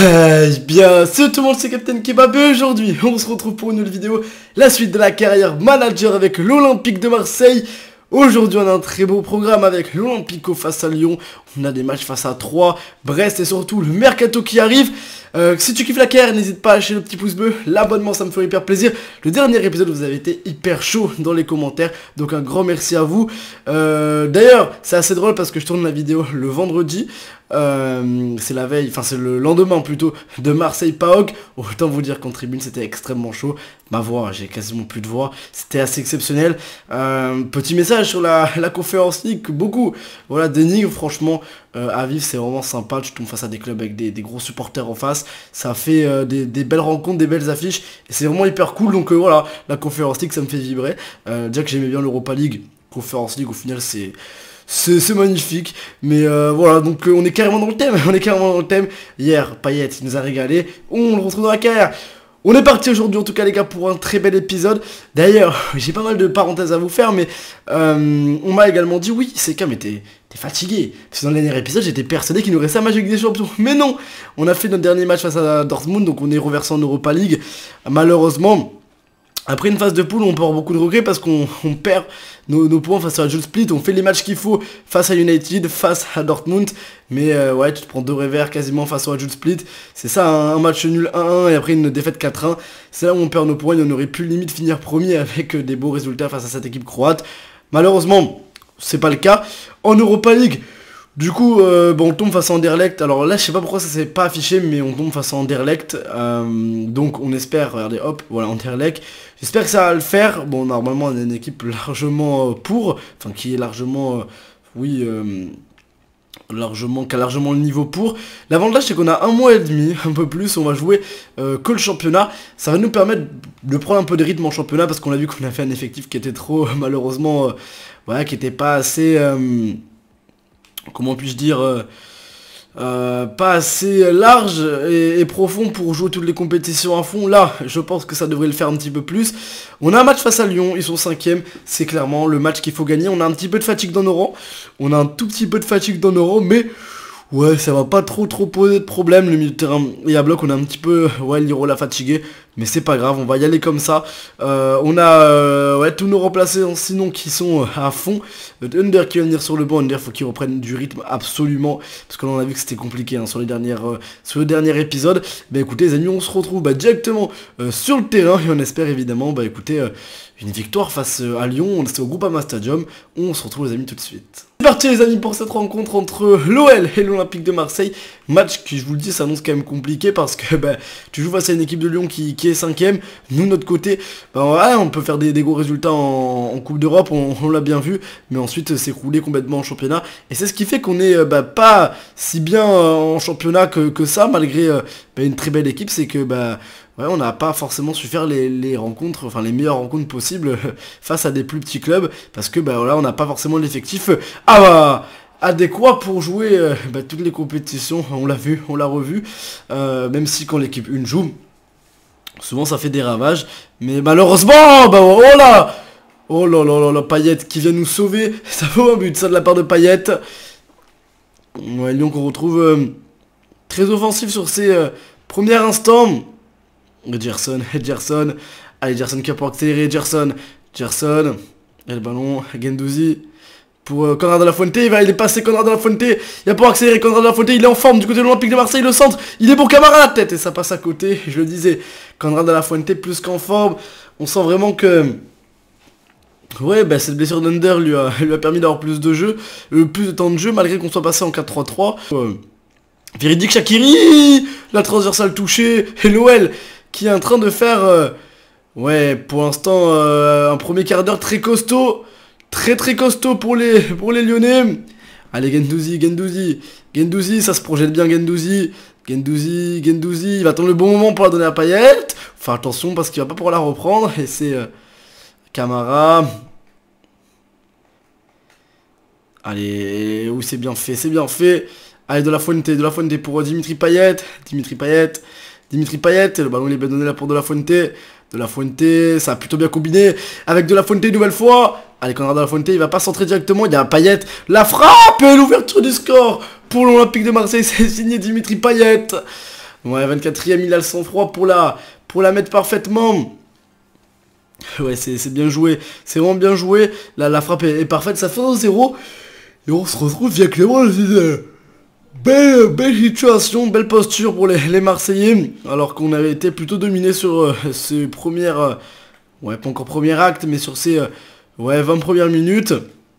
Bien, salut tout le monde, c'est Captain Kebab et aujourd'hui on se retrouve pour une nouvelle vidéo, la suite de la carrière manager avec l'Olympique de Marseille. Aujourd'hui on a un très beau programme avec l'Olympico face à Lyon, on a des matchs face à Troyes, Brest et surtout le Mercato qui arrive. Si tu kiffes la carrière, n'hésite pas à lâcher le petit pouce bleu, l'abonnement ça me fait hyper plaisir. Le dernier épisode vous avez été hyper chaud dans les commentaires, donc un grand merci à vous. D'ailleurs c'est assez drôle parce que je tourne la vidéo le vendredi. C'est la veille, enfin c'est le lendemain plutôt de Marseille-PAOK. Autant vous dire qu'en tribune c'était extrêmement chaud. Ma voix, j'ai quasiment plus de voix, c'était assez exceptionnel. Petit message sur la conférence League, beaucoup, voilà, d'énigmes franchement à vivre, c'est vraiment sympa. Tu tombes face à des clubs avec des gros supporters en face, ça fait des belles rencontres, des belles affiches, et c'est vraiment hyper cool. Donc voilà, la conférence League ça me fait vibrer. Déjà que j'aimais bien l'Europa League, conférence League au final c'est magnifique, mais voilà, donc on est carrément dans le thème, Hier, Payet, il nous a régalé, on le retrouve dans la carrière. On est parti aujourd'hui en tout cas les gars pour un très bel épisode. D'ailleurs, j'ai pas mal de parenthèses à vous faire, mais on m'a également dit, oui, c'est quand mais t'es fatigué. Parce que dans le dernier épisode, j'étais persuadé qu'il nous restait un match avec des champions. Mais non, on a fait notre dernier match face à Dortmund, donc on est reversé en Europa League. Malheureusement, après une phase de poule, on peut avoir beaucoup de regrets parce qu'on perd nos points face à Jules Split. On fait les matchs qu'il faut face à United, face à Dortmund. Mais ouais, tu te prends 2 revers quasiment face à Jules Split. C'est ça, un match nul 1-1 et après une défaite 4-1. C'est là où on perd nos points et on aurait pu limite finir premier avec des beaux résultats face à cette équipe croate. Malheureusement, c'est pas le cas. En Europa League, du coup, bon, on tombe face à Anderlecht. Alors là, je sais pas pourquoi ça s'est pas affiché, mais on tombe face à Anderlecht. Donc on espère, regardez, hop, voilà, Anderlecht. J'espère que ça va le faire. Bon, normalement, on a une équipe largement enfin, qui est largement, oui, qui a largement le niveau pour. L'avantage, c'est qu'on a un mois et demi, un peu plus, on va jouer que le championnat. Ça va nous permettre de prendre un peu de rythme en championnat, parce qu'on a vu qu'on a fait un effectif qui était trop, malheureusement, voilà, qui était pas assez... comment puis-je dire, pas assez large et profond pour jouer toutes les compétitions à fond. Là, je pense que ça devrait le faire un petit peu plus. On a un match face à Lyon, ils sont 5ème, c'est clairement le match qu'il faut gagner. On a un petit peu de fatigue dans nos rangs, on a un tout petit peu de fatigue dans nos rangs, mais... ouais, ça va pas trop poser de problème, le milieu de terrain et à bloc on a un petit peu, ouais, Lirola fatigué, mais c'est pas grave, on va y aller comme ça. On a, ouais, tous nos remplaçants sinon qui sont à fond. Under qui va venir sur le banc, Under faut qu'il reprenne du rythme absolument, parce que là on a vu que c'était compliqué hein, sur le dernier épisode. Bah écoutez les amis, on se retrouve directement sur le terrain et on espère évidemment, bah écoutez, une victoire face à Lyon, c'est au Groupama Stadium. On se retrouve les amis tout de suite. C'est parti les amis pour cette rencontre entre l'OL et l'Olympique de Marseille. Match qui, je vous le dis, s'annonce quand même compliqué parce que bah, tu joues face à une équipe de Lyon qui est 5ème. Nous, de notre côté, bah, ouais, on peut faire des gros résultats en Coupe d'Europe, on l'a bien vu. Mais ensuite, s'écrouler complètement en championnat. Et c'est ce qui fait qu'on est bah, pas si bien en championnat que ça, malgré bah, une très belle équipe. C'est que... bah, ouais, on n'a pas forcément su faire les rencontres, enfin les meilleures rencontres possibles face à des plus petits clubs, parce que bah voilà, on n'a pas forcément l'effectif adéquat pour jouer bah, toutes les compétitions. On l'a vu, on l'a revu, même si quand l'équipe 1 joue, souvent ça fait des ravages, mais malheureusement, bah oh là là, Payet qui vient nous sauver, ça vaut un but ça de la part de Payet. Ouais, Lyon qu'on retrouve très offensif sur ses premiers instants. Gerson, allez Gerson qui a pour accélérer, Gerson, et le ballon, Guendouzi, pour Conrad de la Fuente, il est passé Conrad de la Fuente, il a pour accélérer, Conrad de la Fuente, il est en forme du côté de l'Olympique de Marseille, le centre, il est pour Camara à la tête, et ça passe à côté, je le disais, Conrad de la Fuente plus qu'en forme, on sent vraiment que... ouais, bah cette blessure d'Under lui a permis d'avoir plus de jeu, plus de temps de jeu, malgré qu'on soit passé en 4-3-3, Véridique Shaqiri, la transversale touchée, et l'OL qui est en train de faire, ouais, pour l'instant, un premier quart d'heure très costaud, très costaud pour les Lyonnais. Allez, Guendouzi, ça se projette bien, Guendouzi, il va attendre le bon moment pour la donner à Payet. Enfin, attention, parce qu'il va pas pouvoir la reprendre, et c'est Camara. Allez, oui, c'est bien fait, Allez, de la Fuente pour Dimitri Payet, le ballon il est bien donné là pour De La Fuente, ça a plutôt bien combiné avec De La Fuente une nouvelle fois. Allez, Conrad De La Fuente, il va pas centrer directement, il y a un Payet, la frappe et l'ouverture du score pour l'Olympique de Marseille, c'est signé Dimitri Payet. Ouais, 24ème, il a le sang-froid pour la mettre parfaitement. Ouais, c'est bien joué. C'est vraiment bien joué. Là, la frappe est parfaite. Ça fait 1-0. Et on se retrouve via Clément. Belle situation, belle posture pour les Marseillais. Alors qu'on avait été plutôt dominé sur ces premières... ouais, pas encore premier acte, mais sur ces 20 premières minutes.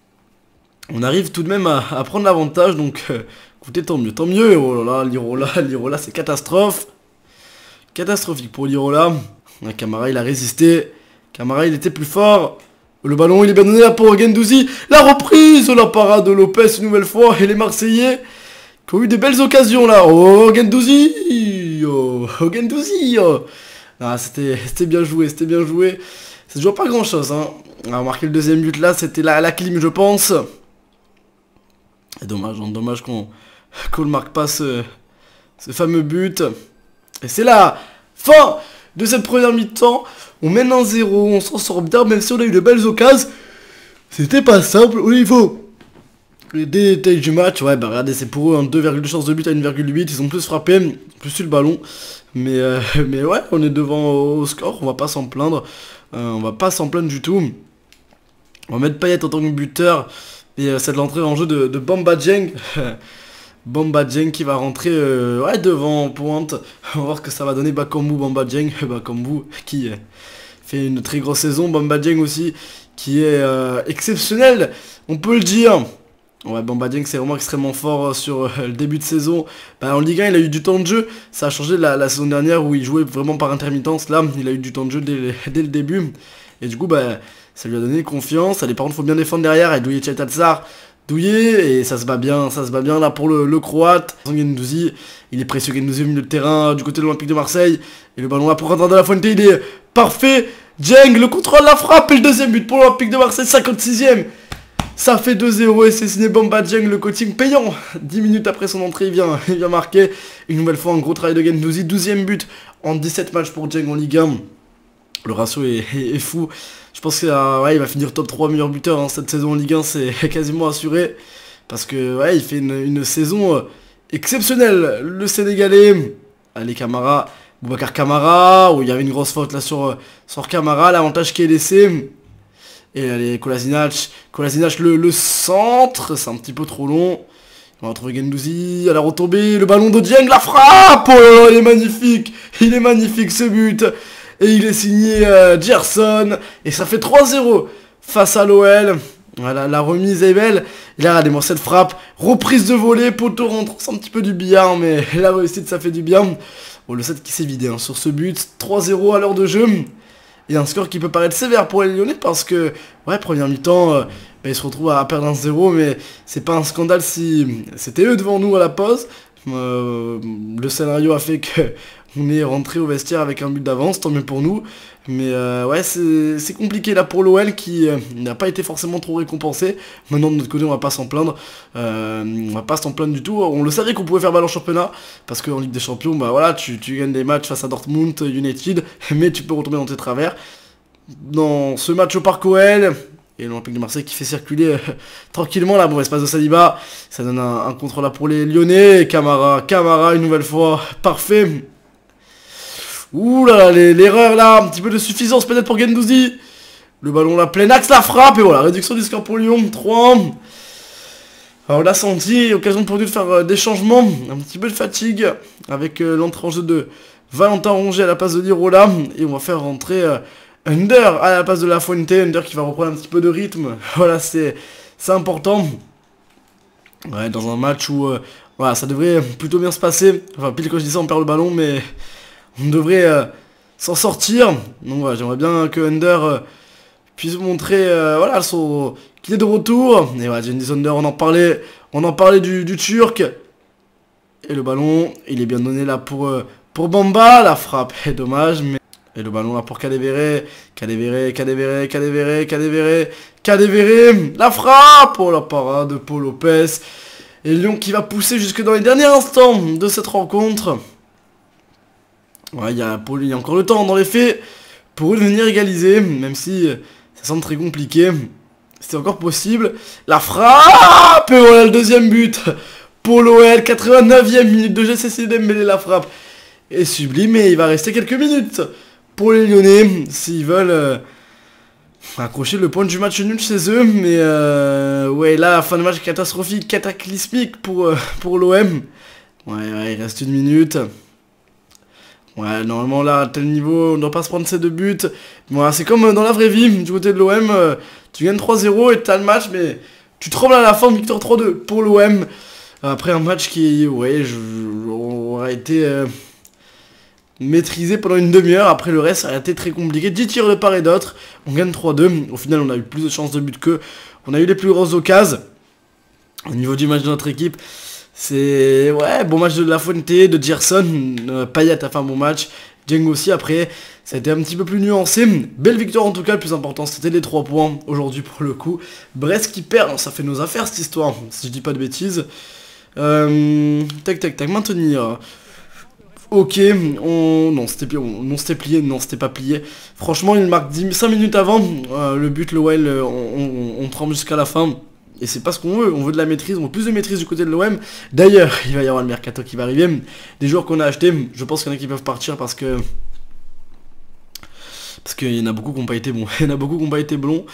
On arrive tout de même à prendre l'avantage. Donc, écoutez, tant mieux, tant mieux. Oh là là, l'Irola, c'est catastrophe. Catastrophique pour l'Irola. Camara, il a résisté. Camara, il était plus fort. Le ballon, il est bien donné là pour Guendouzi. La reprise, la parade de Lopez une nouvelle fois. Et les Marseillais qui ont eu des belles occasions là. Oh, Guendouzi. Oh, Guendouzi. Oh. Ah, c'était bien joué, c'était bien joué. Ça se joue pas grand chose, hein. On a marqué le deuxième but là, c'était la clim, je pense. Et dommage, hein, dommage qu'on ne marque pas ce fameux but. Et c'est la fin de cette première mi-temps. On mène 1-0, on s'en sort bien, même si on a eu de belles occasions. C'était pas simple au niveau des détails du match. Ouais, bah regardez, c'est pour eux, hein, 2,2 chances de but à 1,8. Ils ont plus frappé, plus eu le ballon. Mais ouais, on est devant au score, on va pas s'en plaindre. On va pas s'en plaindre du tout. On va mettre Payet en tant que buteur. Et c'est de l'entrée en jeu de Bamba Dieng. Bamba Dieng qui va rentrer ouais, devant en pointe. On va voir ce que ça va donner. Bakambu, Bamba Dieng. Bakambu qui fait une très grosse saison. Bamba Dieng aussi qui est exceptionnel, on peut le dire. Ouais, Bamba Dieng c'est vraiment extrêmement fort sur le début de saison. En Ligue 1 il a eu du temps de jeu. Ça a changé la saison dernière où il jouait vraiment par intermittence. Là il a eu du temps de jeu dès le début. Et du coup ça lui a donné confiance. Allez, par contre faut bien défendre derrière. Et Douillet Tchatazar. Douillet, et ça se bat bien là pour le Croate. Guendouzi, il est précieux, Guendouzi au milieu de terrain du côté de l'Olympique de Marseille. Et le ballon là pour Quentin de la Fuente, il est parfait. Dieng, le contrôle, la frappe et le deuxième but pour l'Olympique de Marseille, 56ème. Ça fait 2-0 et c'est signé Bamba Dieng, le coaching payant. 10 minutes après son entrée, il vient marquer. Une nouvelle fois un gros travail de Guendouzi, 12ème but en 17 matchs pour Dieng en Ligue 1. Le ratio est fou. Je pense qu'il ouais, il va finir top 3 meilleur buteur hein, cette saison en Ligue 1, c'est quasiment assuré. Parce que ouais, il fait une saison exceptionnelle. Le Sénégalais, allez Camara, Boubacar Camara, où il y avait une grosse faute là sur Camara, l'avantage qui est laissé. Et allez, Kolasinac, le centre, c'est un petit peu trop long. On va retrouver Guendouzi à la retombée, le ballon de Dieng, la frappe. Oh, il est magnifique ce but. Et il est signé Gerson. Et ça fait 3-0 face à l'OL. Voilà, la remise est belle. Et là, regardez-moi cette frappe. Reprise de volée, poteau rentre. C'est un petit peu du billard, mais la réussite, ça fait du bien. Bon, le set qui s'est vidé hein, sur ce but. 3-0 à l'heure de jeu. Et un score qui peut paraître sévère pour les Lyonnais parce que, ouais, première mi-temps, ils se retrouvent à perdre 1-0. Mais c'est pas un scandale si c'était eux devant nous à la pause. Le scénario a fait que on est rentré au vestiaire avec un but d'avance, tant mieux pour nous. Mais ouais, c'est compliqué là pour l'OL qui n'a pas été forcément trop récompensé. Maintenant de notre côté on va pas s'en plaindre. On va pas s'en plaindre du tout. On le savait qu'on pouvait faire mal en championnat. Parce qu'en Ligue des Champions, bah voilà, tu gagnes des matchs face à Dortmund, United. Mais tu peux retomber dans tes travers. Dans ce match au Parc OL... Et l'Olympique de Marseille qui fait circuler tranquillement là, bon espace de Saliba, ça donne un contrôle là pour les Lyonnais, Camara une nouvelle fois, parfait. Ouh là là, l'erreur là, un petit peu de suffisance peut-être pour Guendouzi. Le ballon là, plein axe, la frappe, et voilà, réduction du score pour Lyon, 3. Alors on l'a senti, occasion pour nous de faire des changements, un petit peu de fatigue, avec l'entrée en jeu de Valentin Rongier à la place de l'Irola, et on va faire rentrer... Under à la place de La Fuente, Under qui va reprendre un petit peu de rythme. Voilà, c'est important. Ouais, dans un match où voilà, ça devrait plutôt bien se passer. Enfin, pile quand je dis ça, on perd le ballon, mais on devrait s'en sortir. Donc voilà, j'aimerais bien que Under puisse montrer voilà, qu'il est de retour. Et voilà, Cengiz Under, on en parlait du Turc. Et le ballon, il est bien donné là pour Bamba. La frappe est dommage, mais... Et le ballon là pour Kadewere, la frappe, oh la parade de Paul Lopez. Et Lyon qui va pousser jusque dans les derniers instants de cette rencontre. Ouais, il y a encore le temps dans les faits pour eux de venir égaliser, même si ça semble très compliqué. C'est encore possible. La frappe, et voilà le deuxième but pour l'OL, 89e minute de jeu, c'est Dembélé la frappe. est sublime et il va rester quelques minutes pour les Lyonnais s'ils veulent accrocher le point du match nul chez eux. Mais ouais, là, fin de match catastrophique, cataclysmique pour l'OM. Ouais, il reste une minute. Ouais, normalement là, à tel niveau, on ne doit pas se prendre ces 2 buts. Voilà, c'est comme dans la vraie vie, du côté de l'OM, tu gagnes 3-0 et t'as le match, mais tu trembles à la fin, victoire 3-2 pour l'OM. Après un match qui, ouais, aurait été maîtrisé pendant une demi-heure. Après le reste, ça a été très compliqué. 10 tirs de part et d'autre, on gagne 3-2. Au final, on a eu plus de chances de but qu'eux. On a eu les plus grosses occasions. Au niveau du match de notre équipe, c'est, ouais, bon match de La Fuente, de Gerson, Payet a fait un bon match, Django aussi. Après, ça a été un petit peu plus nuancé. Belle victoire en tout cas, le plus important, c'était les 3 points aujourd'hui pour le coup. Brest qui perd, ça fait nos affaires cette histoire, si je dis pas de bêtises. Tac, maintenir. Ok, non, c'était plié, non, c'était pas plié. Franchement, il marque 5 minutes avant, le but, l'OL, on tremble jusqu'à la fin. Et c'est pas ce qu'on veut, on veut de la maîtrise, on veut plus de maîtrise du côté de l'OM. D'ailleurs, il va y avoir le mercato qui va arriver. Des joueurs qu'on a achetés, je pense qu'il y en a qui peuvent partir parce qu'il y en a beaucoup qui n'ont pas été bons. Il y en a beaucoup qui n'ont pas été bons.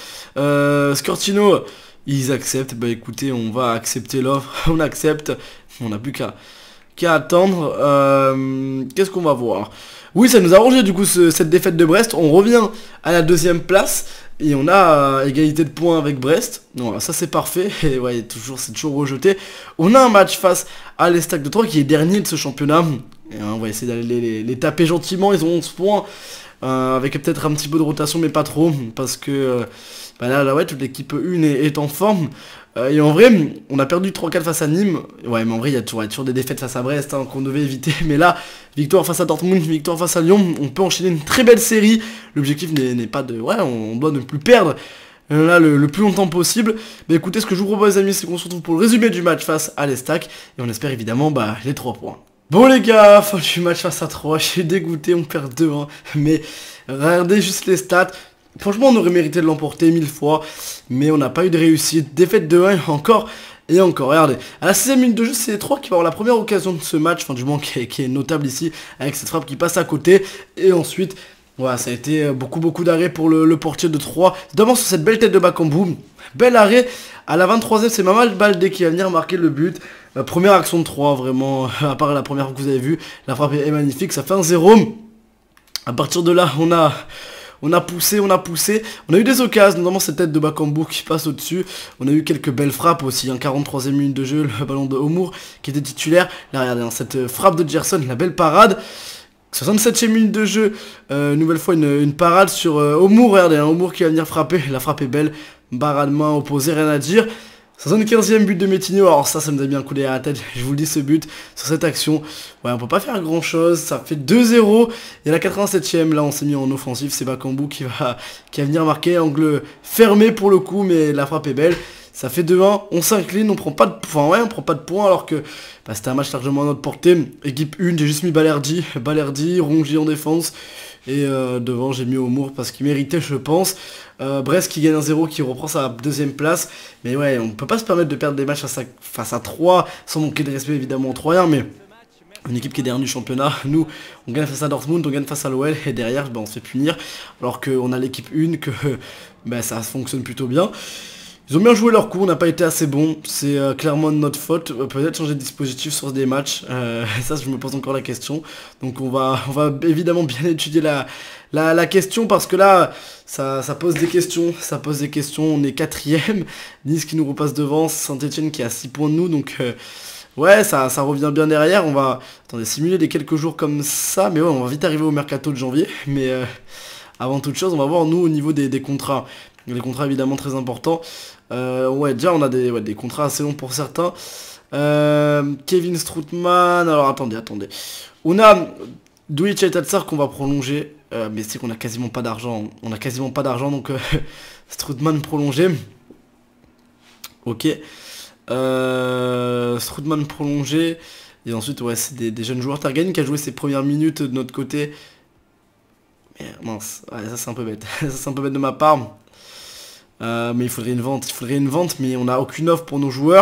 Scortino, ils acceptent. Bah écoutez, on va accepter l'offre. On accepte. On n'a plus qu'à attendre. Qu'est-ce qu'on va voir? Oui, ça nous a arrangé du coup cette défaite de Brest. On revient à la 2e place. Et on a égalité de points avec Brest. Voilà, ça c'est parfait. Et ouais, c'est toujours rejeté. On a un match face à l'Estac de Troyes qui est dernier de ce championnat. Et on va essayer d'aller les taper gentiment. Ils ont 11 points. Avec peut-être un petit peu de rotation, mais pas trop. Parce que bah là, ouais, toute l'équipe 1 est en forme. Et en vrai, on a perdu 3-4 face à Nîmes. Ouais, mais en vrai, il y a toujours des défaites face à Brest qu'on devait éviter. Mais là, victoire face à Dortmund, victoire face à Lyon. On peut enchaîner une très belle série. L'objectif n'est pas de... Ouais, on doit ne plus perdre là le plus longtemps possible. Mais écoutez, ce que je vous propose les amis, c'est qu'on se retrouve pour le résumé du match face à l'Estac. Et on espère évidemment les 3 points. Bon les gars, fin du match face à 3, je suis dégoûté, on perd 2-1. Mais regardez juste les stats. Franchement, on aurait mérité de l'emporter 1000 fois, mais on n'a pas eu de réussite. Défaite de 1 encore et encore. Regardez, à la 6ème minute de jeu, c'est les 3 qui vont avoir la première occasion de ce match, enfin du moins qui est notable ici, avec cette frappe qui passe à côté. Et ensuite, voilà, ça a été beaucoup d'arrêts pour le portier de 3. D'abord sur cette belle tête de Bakambu, bel arrêt. À la 23ème, c'est Mamad Baldé qui va venir marquer le but. Première action de 3, vraiment, à part la première que vous avez vue, la frappe est magnifique, ça fait 1-0. À partir de là, on a poussé, on a eu des occasions, notamment cette tête de Bakambu qui passe au-dessus. On a eu quelques belles frappes aussi, 43ème minute de jeu, le ballon de Homour qui était titulaire. Là, regardez, cette frappe de Gerson, la belle parade. 67ème minute de jeu, nouvelle fois une parade sur Homour, regardez, Homour qui va venir frapper, la frappe est belle, barre de main opposée, rien à dire. 75ème but de Metinho, alors ça nous a bien coulé à la tête, je vous le dis, ce but, sur cette action, ouais, on peut pas faire grand chose, ça fait 2-0, et à la 87ème, là on s'est mis en offensif, c'est Bakambu qui va venir marquer, angle fermé pour le coup, mais la frappe est belle, ça fait 2-1, on s'incline, on prend pas de points, alors que c'était un match largement à notre portée. Équipe 1, j'ai juste mis Balerdi, Rongier en défense, et devant j'ai mis Homour parce qu'il méritait, je pense. Brest qui gagne 1-0, qui reprend sa 2ème place. Mais ouais, on peut pas se permettre de perdre des matchs face à 3, sans manquer de respect évidemment aux Troyens, mais une équipe qui est dernière du championnat. Nous, on gagne face à Dortmund, on gagne face à l'OL, et derrière, on se fait punir. Alors qu'on a l'équipe 1, que ça fonctionne plutôt bien. Ils ont bien joué leur coup, on n'a pas été assez bon, c'est clairement de notre faute. Peut-être changer de dispositif sur des matchs, ça je me pose encore la question. Donc on va évidemment bien étudier la question, parce que là ça pose des questions, on est 4ème, Nice qui nous repasse devant, Saint-Etienne qui est à 6 points de nous, donc ouais ça revient bien derrière. On va simuler des quelques jours comme ça, mais ouais, on va vite arriver au mercato de janvier. Mais avant toute chose, on va voir nous au niveau des contrats. Les contrats évidemment très importants. Ouais, déjà on a des contrats assez longs pour certains. Kevin Strootman, alors attendez. On a Douic et Tatsar qu'on va prolonger. Mais c'est qu'on a quasiment pas d'argent. Donc Strootman prolongé. Ok. Strootman prolongé. Et ensuite, ouais, c'est des jeunes joueurs. Targan qui a joué ses premières minutes de notre côté. Mais mince, ouais, ça c'est un peu bête. Ça c'est un peu bête de ma part. Mais il faudrait une vente, mais on n'a aucune offre pour nos joueurs.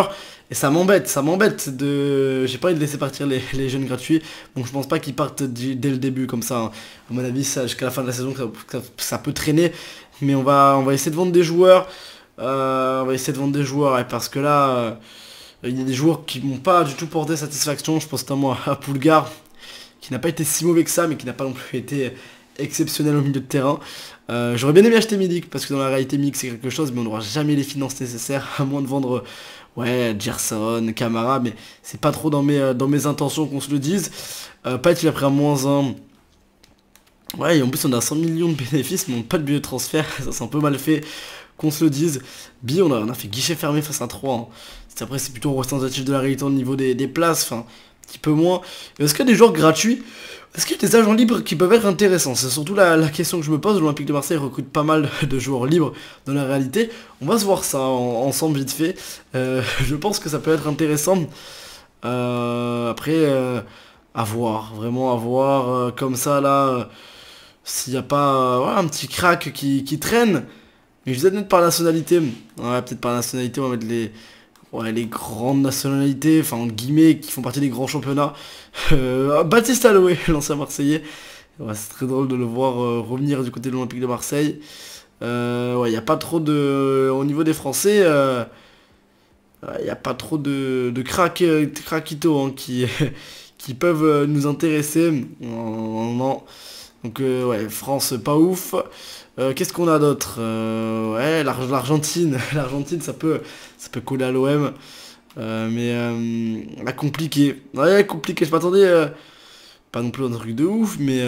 Et ça m'embête de... J'ai pas envie de laisser partir les jeunes gratuits. Donc je pense pas qu'ils partent dès le début comme ça, hein. À mon avis, jusqu'à la fin de la saison, ça peut traîner. Mais on va essayer de vendre des joueurs. On va essayer de vendre des joueurs, ouais, parce que là, il y a des joueurs qui m'ont pas du tout porté satisfaction. Je pense notamment à Poulgar, qui n'a pas été si mauvais que ça, mais qui n'a pas non plus été exceptionnel au milieu de terrain. J'aurais bien aimé acheter Milik, parce que dans la réalité Milik c'est quelque chose, mais on n'aura jamais les finances nécessaires, à moins de vendre ouais, Gerson, Camara, mais c'est pas trop dans mes intentions qu'on se le dise. Payet il a pris un -1. Ouais, et en plus on a 100 millions de bénéfices, mais on n'a pas de budget de transfert, ça c'est un peu mal fait, qu'on se le dise. Bi, on a fait guichet fermé face à 3. Hein. Après c'est plutôt représentatif de la réalité au niveau des places, enfin, un petit peu moins. Est-ce qu'il y a des joueurs gratuits? Est-ce qu'il y a des agents libres qui peuvent être intéressants? C'est surtout la question que je me pose. L'Olympique de Marseille recrute pas mal de joueurs libres dans la réalité. On va se voir ça ensemble vite fait. Je pense que ça peut être intéressant. Après, à voir, vraiment à voir. Comme ça là, s'il n'y a pas ouais, un petit crack qui traîne. Mais je vais peut-être par nationalité. Ouais, peut-être par nationalité, on va mettre les grandes nationalités, enfin entre guillemets, qui font partie des grands championnats. Baptiste Aloé, l'ancien Marseillais. Ouais, c'est très drôle de le voir revenir du côté de l'Olympique de Marseille. Ouais, il n'y a pas trop de... Au niveau des Français, il n'y a pas trop de craquitos hein, qui peuvent nous intéresser. Non. Donc ouais, France pas ouf. Qu'est-ce qu'on a d'autre? Ouais, l'Argentine. L'Argentine, ça peut coller à l'OM. Mais là, compliqué. Ouais, compliqué. Je m'attendais pas non plus à un truc de ouf, mais...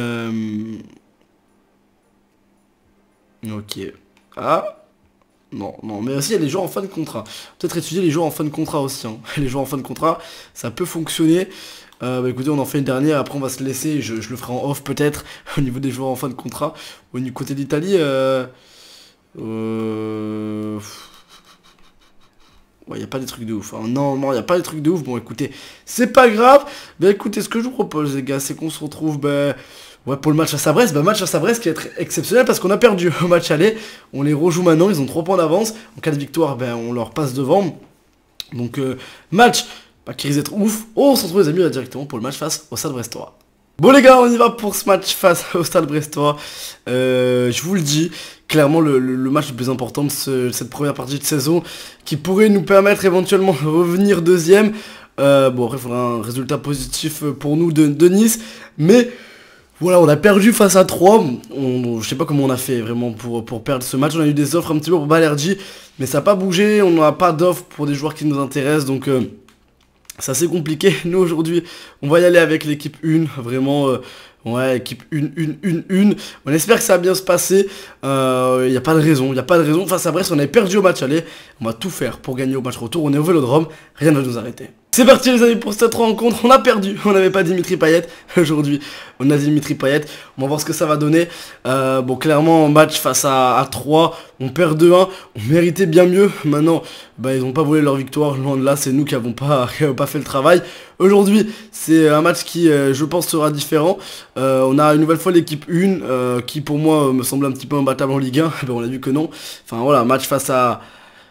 Ok. Ah. Non, mais aussi il y a les joueurs en fin de contrat. Peut-être étudier les joueurs en fin de contrat aussi. Hein. Les joueurs en fin de contrat, ça peut fonctionner. Bah écoutez, on en fait une dernière, après on va se laisser, je le ferai en off peut-être, au niveau des joueurs en fin de contrat. Au niveau côté d'Italie, ouais, y a pas des trucs de ouf. Hein. Non, y a pas des trucs de ouf. Bon écoutez, c'est pas grave. Bah écoutez, ce que je vous propose les gars, c'est qu'on se retrouve, bah... Ouais, pour le match à Brest, match à Brest qui va être exceptionnel parce qu'on a perdu au match aller. On les rejoue maintenant, ils ont 3 points d'avance. En cas de victoire, ben, on leur passe devant. Donc, match qui risque d'être ouf. Oh, on se retrouve les amis là, directement pour le match face au Stade Brestois. Bon les gars, on y va pour ce match face au Stade Brestois. Je vous le dis, clairement le match le plus important de cette première partie de saison qui pourrait nous permettre éventuellement de revenir deuxième. Bon, après, il faudra un résultat positif pour nous de Nice. Mais... Voilà, on a perdu face à 3, je sais pas comment on a fait vraiment pour perdre ce match, on a eu des offres un petit peu pour Balerdi, mais ça n'a pas bougé, on n'a pas d'offres pour des joueurs qui nous intéressent, donc c'est assez compliqué. Nous aujourd'hui, on va y aller avec l'équipe 1, vraiment, ouais, équipe 1, on espère que ça va bien se passer, il n'y a pas de raison, face à Brest, on avait perdu au match aller, on va tout faire pour gagner au match retour, on est au Vélodrome, rien ne va nous arrêter. C'est parti les amis pour cette rencontre, on a perdu, on n'avait pas Dimitri Payet, aujourd'hui on a Dimitri Payet, on va voir ce que ça va donner. Bon clairement en match face à 3, on perd 2-1, on méritait bien mieux, maintenant bah, ils n'ont pas volé leur victoire, loin de là, c'est nous qui n'avons pas fait le travail. Aujourd'hui c'est un match qui je pense sera différent, on a une nouvelle fois l'équipe 1 qui pour moi me semble un petit peu imbattable en Ligue 1, ben, on a vu que non, enfin voilà, match face à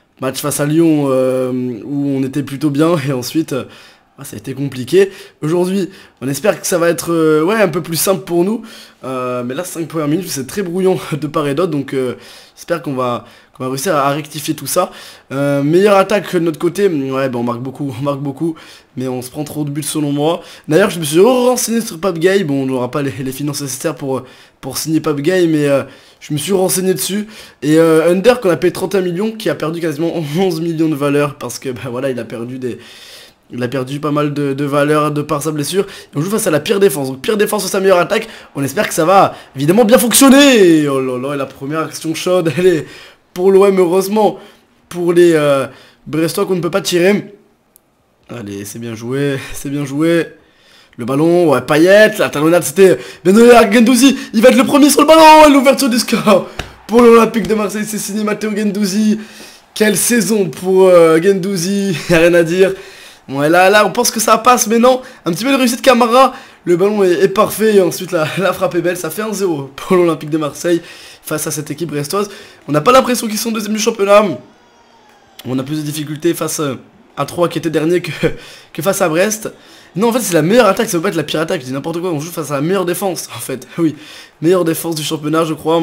Lyon où on était plutôt bien et ensuite ça a été compliqué. Aujourd'hui on espère que ça va être ouais, un peu plus simple pour nous, mais là 5 premières minutes c'est très brouillon de part et d'autre, donc j'espère qu'on va réussir à rectifier tout ça. Meilleure attaque de notre côté, ouais bah on marque beaucoup, mais on se prend trop de buts selon moi. D'ailleurs je me suis renseigné sur Pape Gay, bon on n'aura pas les finances nécessaires pour signer Pape Gay, mais je me suis renseigné dessus, et Under qu'on a payé 31 millions, qui a perdu quasiment 11 millions de valeur, parce que bah voilà il a perdu pas mal de valeur de par sa blessure, et on joue face à la pire défense, donc pire défense sur sa meilleure attaque, on espère que ça va évidemment bien fonctionner. Oh là là, et la première action chaude, elle est pour l'OM heureusement, pour les Brestois qu'on ne peut pas tirer. Allez, c'est bien joué, Le ballon, ouais, Payet, la talonnade c'était bien donné à Guendouzi, il va être le premier sur le ballon, et l'ouverture du score pour l'Olympique de Marseille, c'est signé Matteo Guendouzi. Quelle saison pour Guendouzi, y'a rien à dire. Ouais, là on pense que ça passe, mais non, un petit peu de réussite Camara, le ballon est parfait, et ensuite la frappe est belle, ça fait 1-0 pour l'Olympique de Marseille face à cette équipe brestoise. On n'a pas l'impression qu'ils sont deuxième du championnat, on a plus de difficultés face à 3 qui était dernier que face à Brest. Non, en fait, c'est la meilleure attaque, ça peut pas être la pire attaque, je dis n'importe quoi, on joue face à la meilleure défense, en fait. Oui, meilleure défense du championnat, je crois.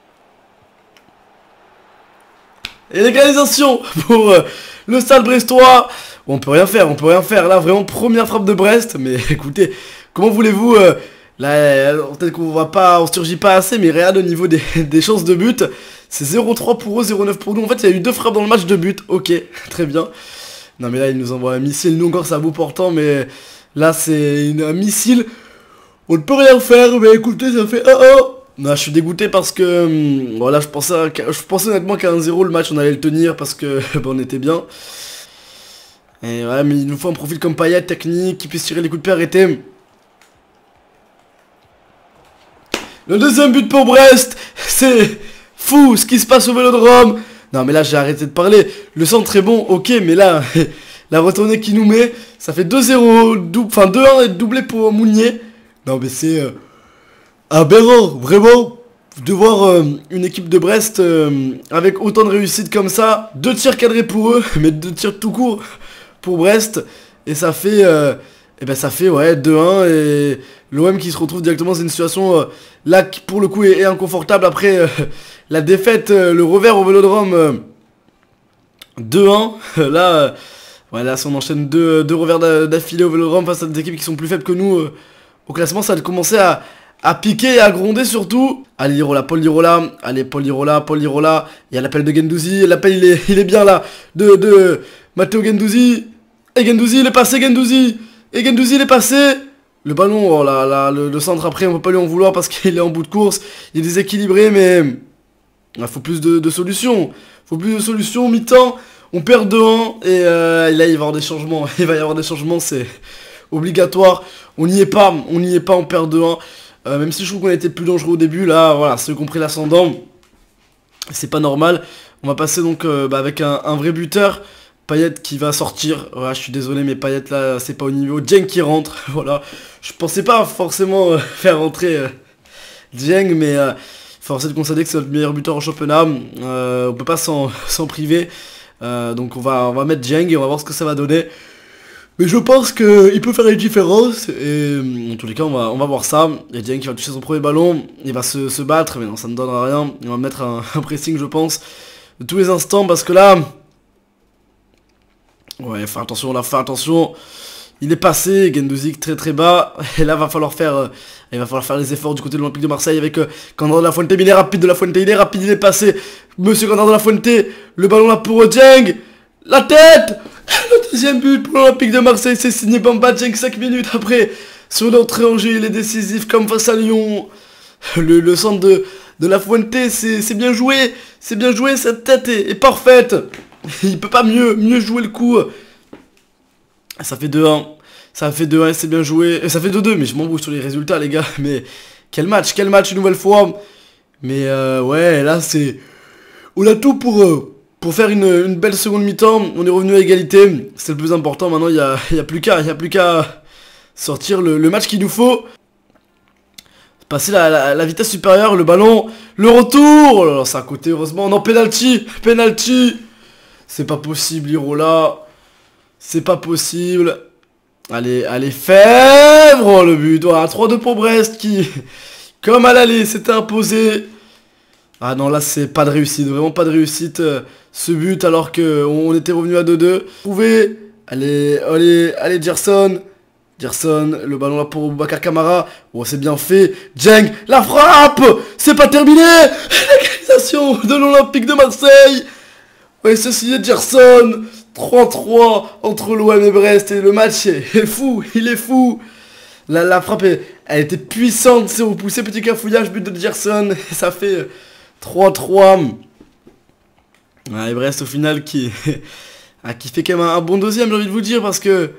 Et l'égalisation pour le Stade Brestois. Bon, on peut rien faire, là, vraiment, première frappe de Brest, mais écoutez, comment voulez-vous... là, peut-être on surgit pas assez, mais regarde au niveau des chances de but, c'est 0,3 pour eux, 0,9 pour nous. En fait, il y a eu 2 frappes dans le match de but, ok, très bien. Non mais là il nous envoie un missile, nous encore c'est à bout portant, mais là c'est un missile, on ne peut rien faire, mais écoutez ça fait 1-1. Non, je suis dégoûté parce que, voilà, je pensais honnêtement qu'à 1-0 le match on allait le tenir parce que on était bien. Et ouais, mais il nous faut un profil comme Payet, technique, qui puisse tirer les coups de pied arrêtés. Le deuxième but pour Brest, c'est fou ce qui se passe au Vélodrome. Non mais là j'ai arrêté de parler, le centre est bon, ok, mais là, la retournée qui nous met, ça fait 2-0, enfin 2-1 et doublé pour Mounier. Non mais c'est aberrant, vraiment, de voir une équipe de Brest avec autant de réussite comme ça, 2 tirs cadrés pour eux, mais 2 tirs tout court pour Brest, et ça fait, ouais, 2-1, et l'OM qui se retrouve directement dans une situation là qui pour le coup est inconfortable après la défaite, le revers au Vélodrome 2-1. Là, ouais, là si on enchaîne deux revers d'affilée au Vélodrome face à des équipes qui sont plus faibles que nous au classement, ça va commencer à piquer et à gronder surtout. Allez Lirola, Paul Lirola, allez Paul Lirola, il y a l'appel de Guendouzi, l'appel il est bien là, de Matteo Guendouzi, et Guendouzi il est passé, et Guendouzi il est passé. Le ballon, oh là, le centre après on peut pas lui en vouloir parce qu'il est en bout de course, il est déséquilibré, mais il faut plus de solutions. Faut plus de solutions, mi-temps, on perd 2-1 et là il va y avoir des changements. Il va y avoir des changements, c'est obligatoire. On n'y est pas, on perd 2-1. Même si je trouve qu'on a été plus dangereux au début, là, voilà, ceux qui ont pris l'ascendant, c'est pas normal. On va passer donc avec un vrai buteur. Payet qui va sortir, ouais, je suis désolé mais Payet là c'est pas au niveau, Dieng qui rentre, voilà, je pensais pas forcément faire rentrer Dieng, mais force est de constater que c'est notre meilleur buteur au championnat, on peut pas s'en priver, donc on va mettre Dieng et on va voir ce que ça va donner, mais je pense qu'il peut faire une différence, et en tous les cas on va voir ça, et Dieng qui va toucher son premier ballon, il va se battre, mais non ça ne donnera rien, on va mettre un pressing je pense, de tous les instants, parce que là... Ouais, fais attention là, fais attention. Il est passé, Guendouzi très bas. Et là, il va falloir faire les efforts du côté de l'Olympique de Marseille avec Candré de la Fuente. Mais il est rapide, il est passé. Monsieur Candré de la Fuente, le ballon là pour Dieng. La tête. Le deuxième but pour l'Olympique de Marseille, c'est signé Bamba Dieng 5 minutes après. Sur l'entrée en jeu, il est décisif comme face à Lyon. Le centre de la Fuente, c'est bien joué. C'est bien joué, cette tête est parfaite. Il peut pas mieux jouer le coup. Ça fait 2-1. Ça fait 2-1, c'est bien joué. Ça fait 2-2, mais je m'en bouge sur les résultats, les gars. Mais quel match une nouvelle fois. Mais ouais, là, c'est... On a tout pour faire une belle seconde mi-temps. On est revenu à égalité. C'est le plus important. Maintenant, il y a plus qu'à sortir le match qu'il nous faut. Passer la vitesse supérieure, le ballon, le retour. Oh là là, ça a coûté, heureusement. Non, penalty. C'est pas possible, Lirola. C'est pas possible. Allez, Fèvre. Oh, le but. Voilà, 3-2 pour Brest qui, comme à l'aller, s'était imposé. Ah non, là, c'est pas de réussite. Vraiment pas de réussite, ce but, alors qu'on était revenu à 2-2. Trouvé. Allez, Gerson. Le ballon là pour Bakar Kamara. Oh, c'est bien fait. Dieng, la frappe. C'est pas terminé. L'égalisation de l'Olympique de Marseille. Ouais, ceci est Gerson. 3-3 entre l'OM et Brest. Et le match est fou. Il est fou. La frappe, elle était puissante. C'est repoussé, petit cafouillage, but de Gerson. Et ça fait 3-3. Ouais, et Brest au final qui fait quand même un bon deuxième, j'ai envie de vous dire. Parce que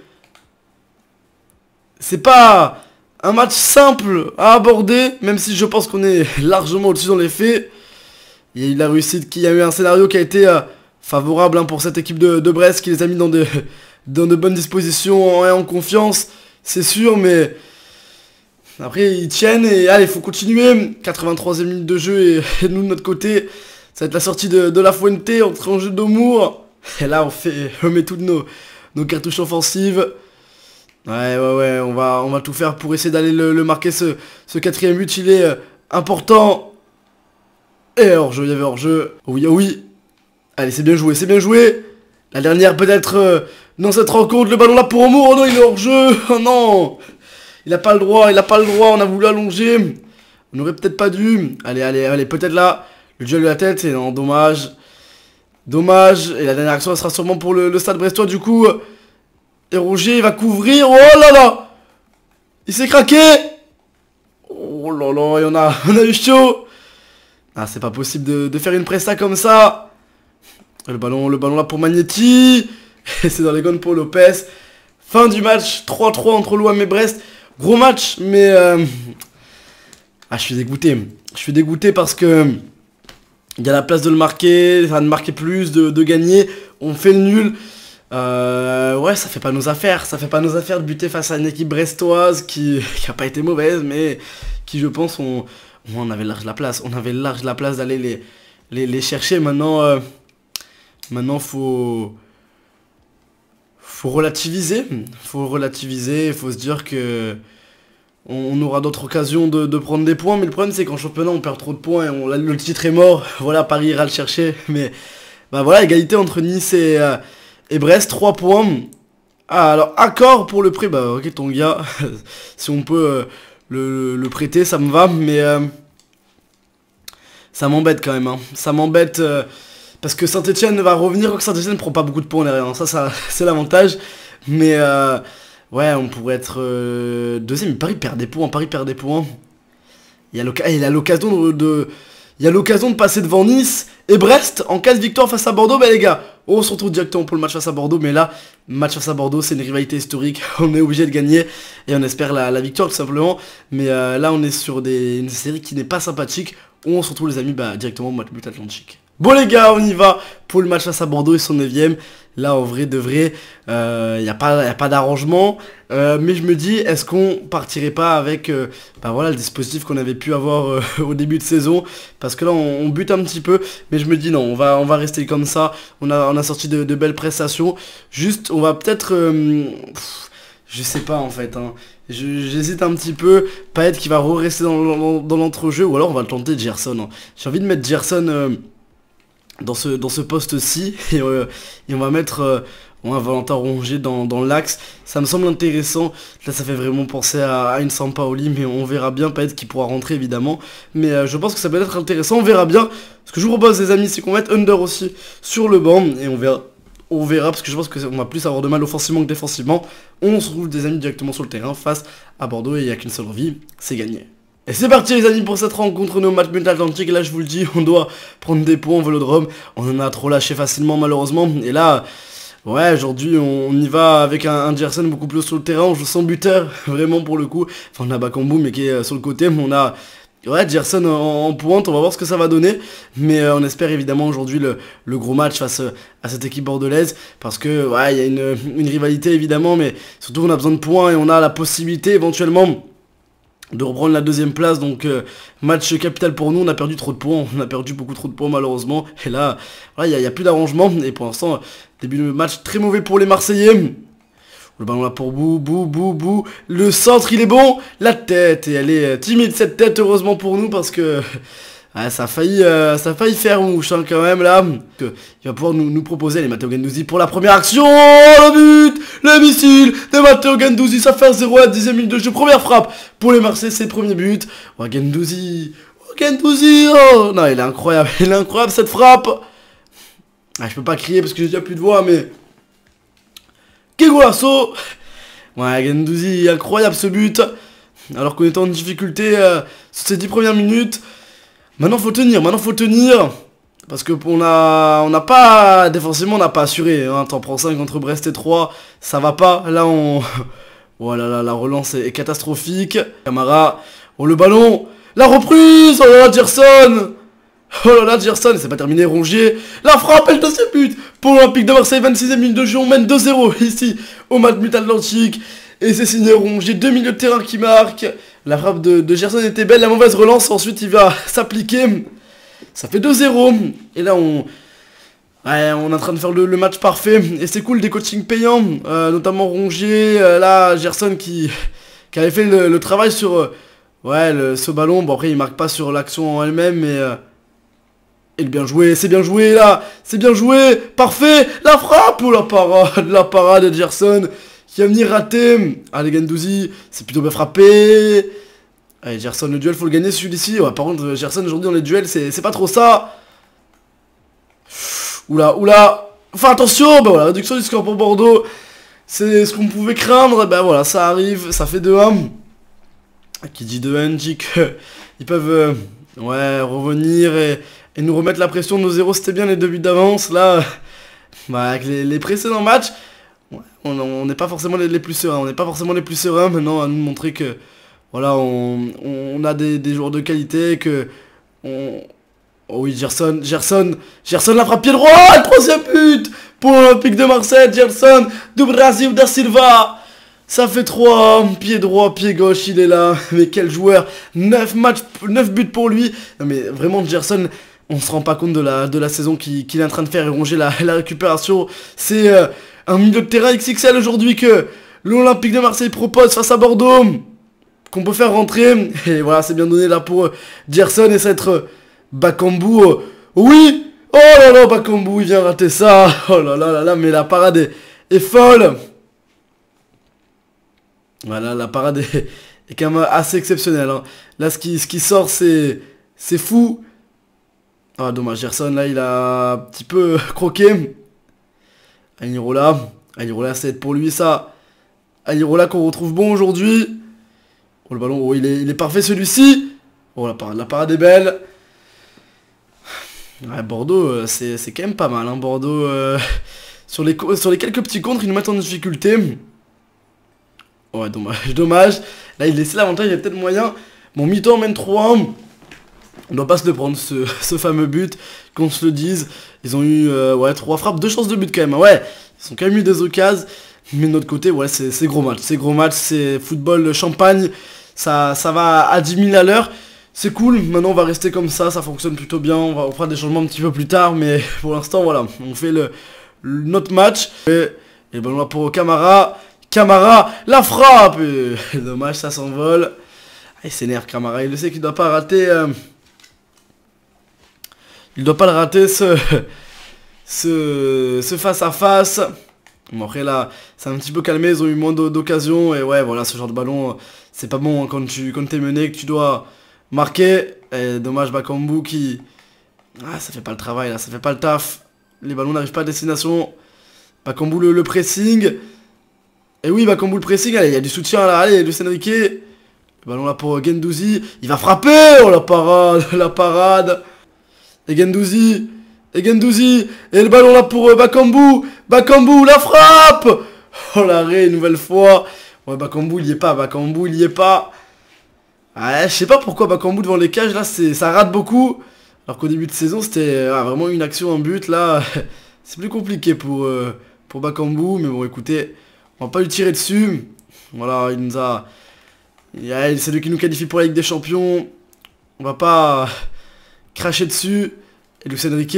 c'est pas un match simple à aborder. Même si je pense qu'on est largement au-dessus dans les faits. Il y a eu la réussite, il y a eu un scénario qui a été... favorable pour cette équipe de Brest qui les a mis dans de bonnes dispositions et en confiance, c'est sûr, mais après ils tiennent et allez, il faut continuer. 83e minute de jeu et nous de notre côté, ça va être la sortie de la Fuente, entre en jeu d'Amour, et là on met toutes nos cartouches offensives. Ouais, on va tout faire pour essayer d'aller le marquer, ce quatrième but, il est important. Et hors-jeu, il y avait hors-jeu. Oui, oh oui. Allez, c'est bien joué, c'est bien joué. La dernière peut-être dans cette rencontre, le ballon là pour Amour. Oh non, il est hors-jeu. Oh non. Il a pas le droit, on a voulu allonger. On aurait peut-être pas dû. Allez, peut-être là. Le duel de la tête, et non, dommage. Dommage. Et la dernière action, elle sera sûrement pour le Stade Brestois, du coup. Et Rongier, il va couvrir. Oh là là. Il s'est craqué. Oh là là, on a eu chaud. Ah, c'est pas possible de faire une presta comme ça. Le ballon là pour Magnetti. Et c'est dans les gones pour Lopez. Fin du match, 3-3 entre l'OM et Brest. Gros match, mais... Ah, je suis dégoûté. Je suis dégoûté parce que... Il y a la place de le marquer, de marquer plus, de gagner. On fait le nul. Ouais, ça fait pas nos affaires. Ça fait pas nos affaires de buter face à une équipe brestoise qui a pas été mauvaise, mais qui, je pense, on avait large la place. On avait large la place d'aller les chercher. Maintenant, faut relativiser. Faut se dire que on aura d'autres occasions de prendre des points. Mais le problème, c'est qu'en championnat, on perd trop de points et le titre est mort. Voilà, Paris ira le chercher. Mais bah voilà, égalité entre Nice et Brest, 3 points. Ah, alors, accord pour le prêt. Bah ok, ton gars, si on peut le prêter, ça me va. Mais ça m'embête quand même. Hein. Ça m'embête... parce que Saint-Etienne va revenir, que Saint-Etienne ne prend pas beaucoup de points derrière, ça c'est l'avantage. Mais ouais, on pourrait être deuxième, mais Paris perd des points, Il y a l'occasion de passer devant Nice et Brest en cas de victoire face à Bordeaux. Bah les gars, on se retrouve directement pour le match face à Bordeaux, mais là, match face à Bordeaux, c'est une rivalité historique, on est obligé de gagner et on espère la victoire tout simplement. Mais là, on est sur une série qui n'est pas sympathique. On se retrouve les amis directement au match but Atlantique. Bon les gars, on y va pour le match face à Bordeaux et son 9ème. Là en vrai de vrai, y a pas d'arrangement. Mais je me dis, est-ce qu'on partirait pas avec voilà, le dispositif qu'on avait pu avoir au début de saison. Parce que là on bute un petit peu. Mais je me dis non, on va rester comme ça. On a sorti de belles prestations. Juste, on va peut-être... je sais pas en fait, hein. J'hésite un petit peu. Payet qui va rester dans l'entrejeu. Ou alors on va le tenter Gerson. Hein. J'ai envie de mettre Gerson... dans ce poste-ci et on va mettre Valentin Rongier dans l'axe. Ça me semble intéressant. Là ça fait vraiment penser à une Sampaoli, mais on verra bien, peut-être qu'il pourra rentrer évidemment, mais je pense que ça peut être intéressant, on verra bien. Ce que je vous propose les amis, c'est qu'on mette Under aussi sur le banc et on verra parce que je pense qu'on va plus avoir de mal offensivement que défensivement. On se retrouve des amis directement sur le terrain face à Bordeaux et il n'y a qu'une seule envie, c'est gagner. Et c'est parti les amis pour cette rencontre, nos matchs but Atlantique. Et là je vous le dis, on doit prendre des points au Vélodrome. On en a trop lâché facilement malheureusement. Et là, ouais, aujourd'hui on y va avec un Gerson beaucoup plus sur le terrain. On joue sans buteur, vraiment pour le coup. Enfin on a Bakambu mais qui est sur le côté. Mais on a Gerson en pointe, on va voir ce que ça va donner. Mais on espère évidemment aujourd'hui le gros match face à cette équipe bordelaise. Parce que ouais, il y a une rivalité évidemment. Mais surtout on a besoin de points et on a la possibilité éventuellement de reprendre la deuxième place, donc match capital pour nous. On a perdu trop de points, on a perdu beaucoup trop de points malheureusement, et là, voilà, il n'y a plus d'arrangement, et pour l'instant, début de match très mauvais pour les Marseillais. Le ballon là pour Bou, le centre il est bon, la tête, et elle est timide cette tête, heureusement pour nous, parce que... Ah, ça a failli faire mouche hein, quand même là. Il va pouvoir nous proposer les Matteo Guendouzi pour la première action. Le but, le missile de Matteo Guendouzi, ça fait 1-0 à la 10ème minute de jeu. Première frappe pour les Marseillais, c'est le premier but. Oh Guendouzi, oh non, il est incroyable cette frappe. Ah, je peux pas crier parce que j'ai déjà plus de voix, mais... Quel golasso. Ouais, Guendouzi, incroyable ce but. Alors qu'on était en difficulté sur ces 10 premières minutes. Maintenant faut tenir, parce que on n'a pas, défensivement on n'a pas assuré, hein, t'en prends 5 contre Brest et 3, ça va pas, là on... Voilà, la relance est catastrophique, Camara, oh le ballon, la reprise, oh là là Gerson, c'est pas terminé, Rongier, la frappe et le deuxième but, pour l'Olympique de Marseille, 26ème minute de jeu, on mène 2-0 ici, au match but Atlantique, et c'est signé Rongier, 2 milieux de terrain qui marquent. La frappe de Gerson était belle, la mauvaise relance, ensuite il va s'appliquer. Ça fait 2-0. Et là Ouais, on est en train de faire le match parfait. Et c'est cool, des coachings payants. Notamment Rongier, là, Gerson qui avait fait le travail sur... ouais, ce ballon. Bon, après, il marque pas sur l'action en elle-même, mais... et bien joué, c'est bien joué, là. C'est bien joué. Parfait. La frappe. Oh, la parade de Gerson qui a venu rater. Allez, Guendouzi, c'est plutôt bien frappé. Allez, Gerson, le duel, faut le gagner celui-ci. Ouais, par contre, Gerson, aujourd'hui, dans les duels, c'est pas trop ça. Oula, oula. Enfin, attention, bah voilà, réduction du score pour Bordeaux. C'est ce qu'on pouvait craindre. Ben voilà, ça arrive, ça fait 2-1. Qui dit 2-1 dit qu'ils peuvent ouais, revenir et nous remettre la pression. Nos 0, c'était bien les 2 buts d'avance. Là, bah, avec les précédents matchs, ouais, on n'est pas forcément les plus sereins. On n'est pas forcément les plus sereins maintenant à nous montrer que voilà, on a des joueurs de qualité, que oh oui, Gerson la frappe pied droit, le 3e but pour l'Olympique de Marseille, Gerson, do Brasil da Silva. Ça fait 3, pied droit, pied gauche, il est là. Mais quel joueur, 9 buts pour lui. Non mais vraiment, Gerson, on se rend pas compte de la saison qu'il est en train de faire et ronger la récupération. C'est un milieu de terrain XXL aujourd'hui que l'Olympique de Marseille propose face à Bordeaux, qu'on peut faire rentrer. Et voilà, c'est bien donné là pour Gerson et ça va être Bakambu. Oui. Oh là là, Bakambu, il vient rater ça. Oh là là là là, mais la parade est folle. Voilà, la parade est quand même assez exceptionnelle. Hein. Là, ce qui sort, c'est fou. Ah, dommage, Gerson, là, il a un petit peu croqué. Alirola, ça va être pour lui, ça. Alirola qu'on retrouve bon aujourd'hui. Oh, le ballon, oh, il est parfait, celui-ci. Oh, la parade est belle. Ouais, Bordeaux, c'est quand même pas mal. Hein. Bordeaux, sur les quelques petits contres, ils nous mettent en difficulté. Ouais, dommage. Là, il laissait l'avantage, il y a peut-être moyen. Bon, mi-temps, mène 3-1. On doit pas se le prendre, ce fameux but, qu'on se le dise. Ils ont eu, ouais, 3 frappes, 2 chances de but quand même. Ouais, ils ont quand même eu des occasions. Mais de notre côté, ouais, c'est gros match. C'est gros match, c'est football champagne. Ça va à 10 000 à l'heure. C'est cool, maintenant on va rester comme ça fonctionne plutôt bien. On fera des changements un petit peu plus tard, mais pour l'instant, voilà. On fait notre match. Et ben là pour Camara, la frappe. Dommage, ça s'envole. Il s'énerve Camara, il le sait qu'il doit pas rater. Il doit pas le rater ce face à face. Bon après là, c'est un petit peu calmé, ils ont eu moins d'occasions. Et ouais, voilà, ce genre de ballon, c'est pas bon hein, quand t'es mené, que tu dois marquer. Et dommage Bakambu qui... Ah, ça fait pas le travail là, ça fait pas le taf. Les ballons n'arrivent pas à destination. Bakambu le pressing. Et oui, Bakambu le pressing, allez, il y a du soutien là, allez, Luis Enrique. Le ballon là pour Guendouzi, il va frapper. Oh la parade. Et Guendouzi, et le ballon là pour Bakambu, la frappe. Oh l'arrêt, une nouvelle fois. Ouais, Bakambu il y est pas, Ouais, je sais pas pourquoi Bakambu devant les cages là, ça rate beaucoup. Alors qu'au début de saison c'était vraiment une action, un but là. C'est plus compliqué pour Bakambu, mais bon écoutez, on va pas lui tirer dessus. Voilà, il nous a... C'est lui qui nous qualifie pour la Ligue des Champions. On va pas cracher dessus. Et Luis Enrique,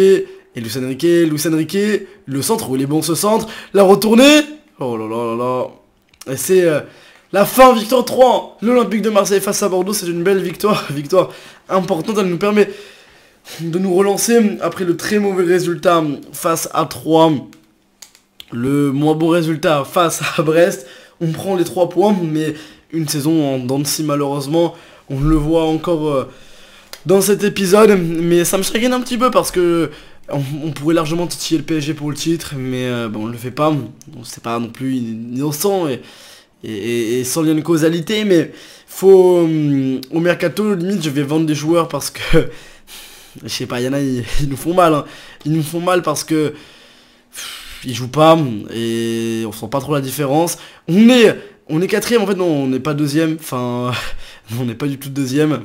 le centre, où il est bon ce centre. La retournée. Oh là là là là. Et c'est la fin, victoire 3. L'Olympique de Marseille face à Bordeaux, c'est une belle victoire. Victoire importante, elle nous permet de nous relancer après le très mauvais résultat face à 3. Le moins bon résultat face à Brest. On prend les 3 points, mais une saison en dents de scie malheureusement. On le voit encore dans cet épisode, mais ça me chagrine un petit peu parce que on pourrait largement titiller le PSG pour le titre, mais bon, on le fait pas. C'est pas non plus innocent et sans lien de causalité, mais faut au mercato limite je vais vendre des joueurs parce que je sais pas, il y en a ils nous font mal, hein. Ils nous font mal parce que ils jouent pas et on sent pas trop la différence. On est 4ème en fait, non, on n'est pas 2ème, enfin on n'est pas du tout 2ème.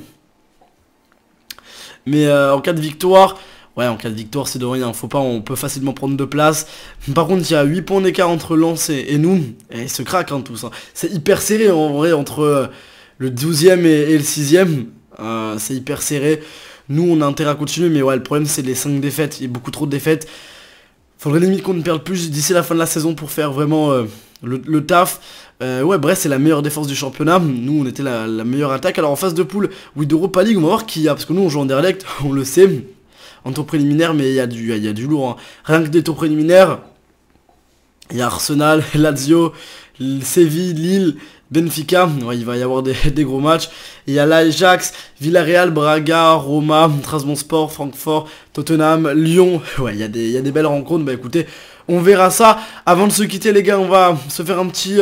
Mais en cas de victoire, ouais, c'est de rien, faut pas, on peut facilement prendre 2 places. Par contre, il y a 8 points d'écart entre Lens et nous, et ils se craquent hein, tous. Hein. C'est hyper serré en vrai entre le 12ème et le 6ème, c'est hyper serré. Nous, on a intérêt à continuer, mais ouais, le problème c'est les 5 défaites, il y a beaucoup trop de défaites. Faudrait limite qu'on ne perde plus d'ici la fin de la saison pour faire vraiment le taf. Ouais, Brest c'est la meilleure défense du championnat. Nous on était la meilleure attaque. Alors en phase de poule, oui, d'Europa League, on va voir qui y a. Parce que nous on joue en direct, on le sait. En tour préliminaire, mais il y a du lourd. Hein. Rien que des tours préliminaires. Il y a Arsenal, Lazio, Séville, Lille, Benfica. Ouais, il va y avoir des gros matchs. Il y a l'Ajax, Villarreal, Braga, Roma, Trabzonspor, Francfort, Tottenham, Lyon. Ouais, il y a des belles rencontres. Bah écoutez, on verra ça. Avant de se quitter les gars, on va se faire un petit...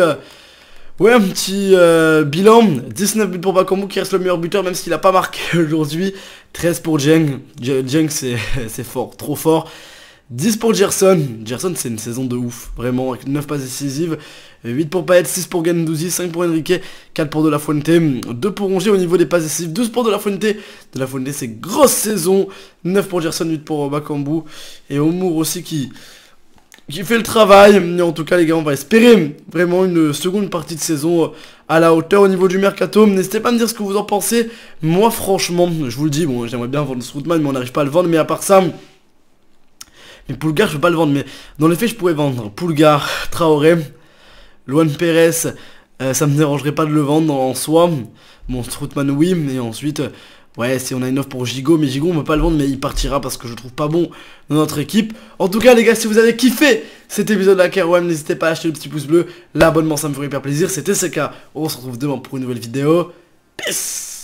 bilan. 19 buts pour Bakambu qui reste le meilleur buteur même s'il a pas marqué aujourd'hui. 13 pour Dieng. Dieng c'est fort, trop fort. 10 pour Gerson. Gerson c'est une saison de ouf, vraiment, avec 9 passes décisives. 8 pour Payet, 6 pour Guendouzi, 5 pour Enrique, 4 pour De La Fuente, 2 pour Rongier au niveau des passes décisives, 12 pour De La Fuente. De La Fuente c'est grosse saison. 9 pour Gerson, 8 pour Bakambu. Et Omour aussi qui fait le travail. Mais en tout cas les gars, on va espérer vraiment une seconde partie de saison à la hauteur au niveau du mercato. N'hésitez pas à me dire ce que vous en pensez. Moi franchement, je vous le dis, bon j'aimerais bien vendre Strootman mais on n'arrive pas à le vendre. Mais à part ça, mais Pulgar je peux pas le vendre. Mais dans les faits je pourrais vendre Pulgar, Traoré, Luan Pérez, ça me dérangerait pas de le vendre en soi. Bon Strootman oui, mais ensuite... ouais, si on a une offre pour Gigot, mais Gigot on peut pas le vendre, mais il partira parce que je le trouve pas bon dans notre équipe. En tout cas les gars, si vous avez kiffé cet épisode de la KROM, n'hésitez pas à acheter le petit pouce bleu, l'abonnement ça me ferait hyper plaisir. C'était CK, on se retrouve demain pour une nouvelle vidéo. Peace.